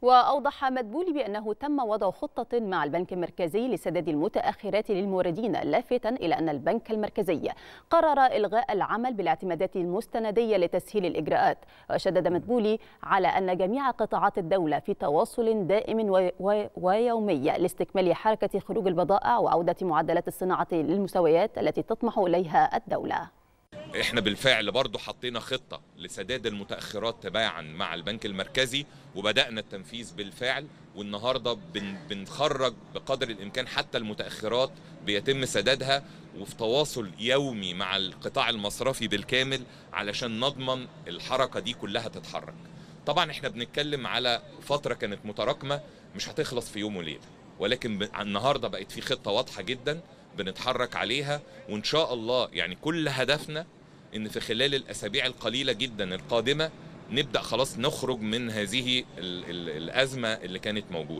وأوضح مدبولي بأنه تم وضع خطة مع البنك المركزي لسداد المتأخرات للموردين، لافتا إلى أن البنك المركزي قرر إلغاء العمل بالاعتمادات المستندية لتسهيل الإجراءات. وشدد مدبولي على أن جميع قطاعات الدولة في تواصل دائم ويومي لاستكمال حركة خروج البضائع وعودة معدلات الصناعة للمستويات التي تطمح إليها الدولة. احنا بالفعل برضو حطينا خطة لسداد المتأخرات تباعا مع البنك المركزي، وبدأنا التنفيذ بالفعل، والنهاردة بنخرج بقدر الإمكان حتى المتأخرات بيتم سدادها، وفي تواصل يومي مع القطاع المصرفي بالكامل علشان نضمن الحركة دي كلها تتحرك. طبعا احنا بنتكلم على فترة كانت متراكمة مش هتخلص في يوم وليلة، ولكن النهاردة بقت في خطة واضحة جدا بنتحرك عليها، وإن شاء الله يعني كل هدفنا إن في خلال الأسابيع القليلة جدا القادمة نبدأ خلاص نخرج من هذه الأزمة اللي كانت موجودة.